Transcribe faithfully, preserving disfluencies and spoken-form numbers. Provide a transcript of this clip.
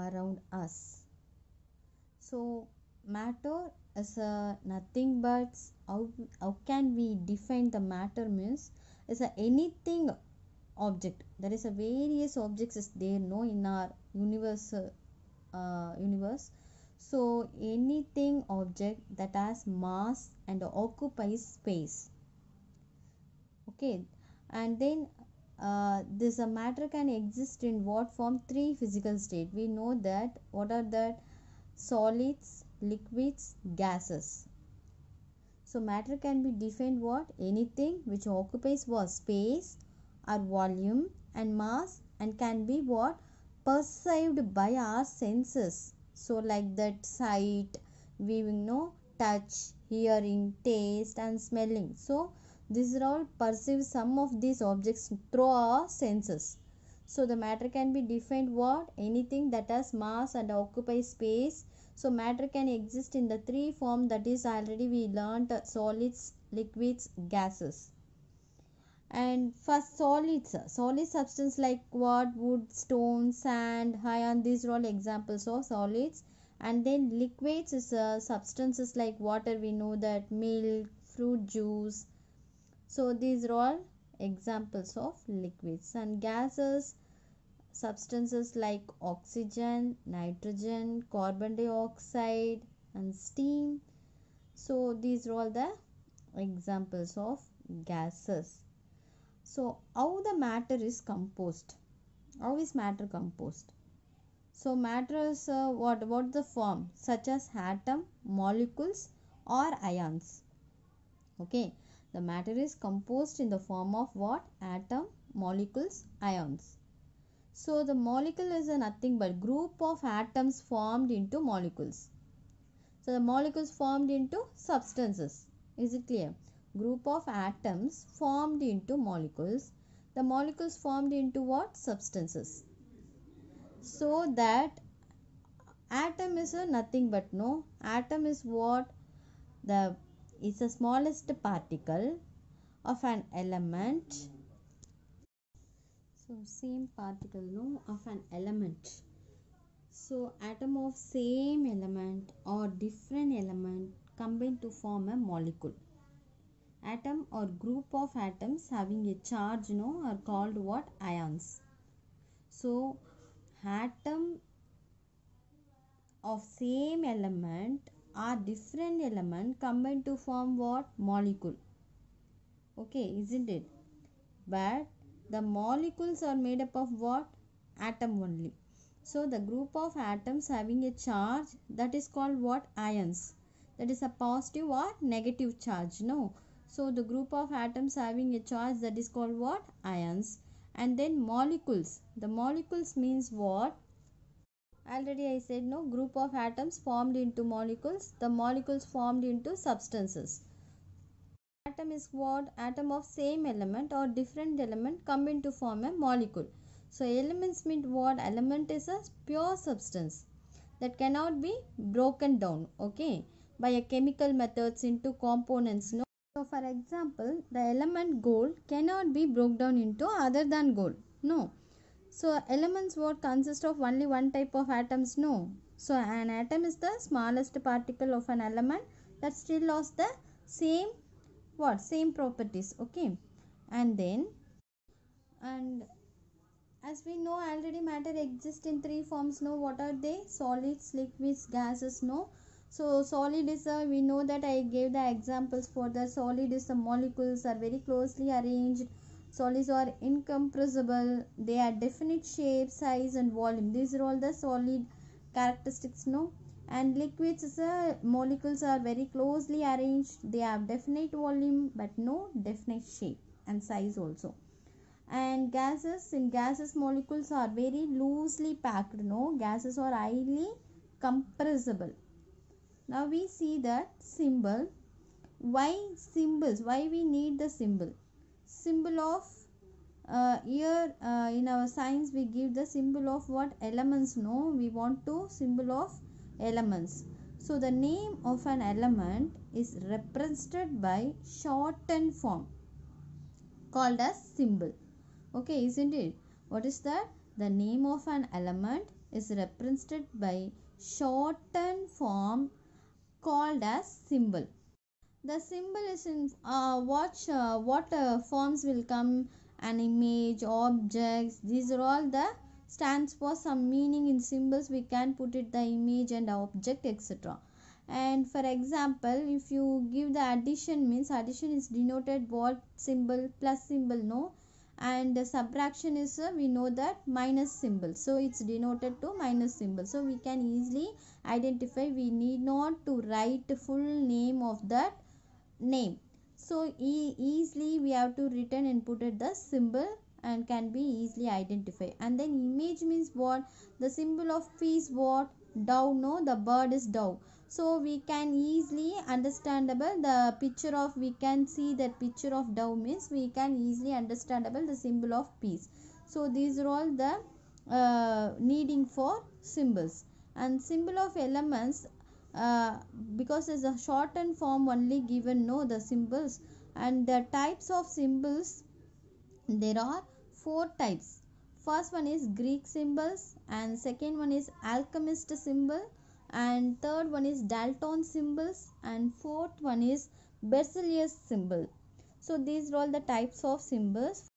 around us. So matter is a nothing but how, how can we define the matter means is a anything object. There is a various objects is there no in our universe uh, universe. So anything object that has mass and occupies space. Okay, and then uh, this a matter can exist in what form? Three physical state. We know that. What are that? Solids, liquids, gases. So matter can be defined what? Anything which occupies what? Space or volume and mass, and can be what? Perceived by our senses. So like that sight, we know touch, hearing, taste and smelling. So these are all perceive some of these objects through our senses. So the matter can be defined what? Anything that has mass and occupies space. So matter can exist in the three form, that is already we learnt: solids, liquids, gases. And first solids, solid substance like what? Wood, stone, sand, iron, these are all examples of solids. And then liquids is uh, substances like water, we know that, milk, fruit juice. So these are all examples of liquids. And gases, substances like oxygen, nitrogen, carbon dioxide and steam. So these are all the examples of gases. So how the matter is composed? How is matter composed? So matter is uh, what about the form? Such as atom, molecules or ions. Okay, the matter is composed in the form of what? Atom, molecules, ions. So the molecule is a nothing but group of atoms formed into molecules. So the molecules formed into substances. Is it clear? Group of atoms formed into molecules. The molecules formed into what? Substances. So that atom is a nothing but no. Atom is what? The is the smallest particle of an element. So same particle no of an element. So atom of same element or different element combine to form a molecule. Atom or group of atoms having a charge no are called what? Ions. So atom of same element or different element combine to form what? Molecule. Okay, isn't it? But the molecules are made up of what? Atom only. So the group of atoms having a charge, that is called what? Ions. That is a positive or negative charge. No. So the group of atoms having a charge, that is called what? Ions. And then molecules. The molecules means what? Already I said no. Group of atoms formed into molecules. The molecules formed into substances. Atom is what? Atom of same element or different element combine to form a molecule. So elements mean what? Element is a pure substance that cannot be broken down, okay, by a chemical methods into components. No. So for example, the element gold cannot be broken down into other than gold. No. So elements what? Consist of only one type of atoms. No. So an atom is the smallest particle of an element that still has the same what? Same properties. Okay. And then and as we know already, matter exists in three forms. No, what are they? Solids, liquids, gases. No. So solid is a, we know that I gave the examples for the solid is the molecules are very closely arranged. Solids are incompressible. They are definite shape, size and volume. These are all the solid characteristics. No. And liquids is a, molecules are very closely arranged. They have definite volume but no definite shape and size also. And gases, in gases molecules are very loosely packed. No, gases are highly compressible. Now we see that symbol. Why symbols? Why we need the symbol? Symbol of uh, here uh, in our science we give the symbol of what? Elements. No, we want to symbol of elements. So the name of an element is represented by shortened form called as symbol. Okay, isn't it? What is that? The name of an element is represented by shortened form called as symbol. The symbol is in uh, watch uh, what uh, forms will come, an image, objects. These are all the stands for some meaning. In symbols we can put it the image and object, etc. And for example, if you give the addition, means addition is denoted what symbol? Plus symbol, no? And the subtraction is uh, we know that minus symbol, so it's denoted to minus symbol. So we can easily identify. We need not to write the full name of that name. So e easily we have to written and put it the symbol and can be easily identified. And then image means what? The symbol of peace, what? Dove, no? The bird is dove. So we can easily understandable the picture of, we can see that picture of dove means we can easily understandable the symbol of peace. So these are all the uh, needing for symbols. And symbol of elements, uh, because it's a shortened form only given, no, the symbols. And the types of symbols, there are four types. First one is Greek symbols, and second one is alchemist symbol, and third one is Dalton symbols, and fourth one is Berzelius symbol. So these are all the types of symbols.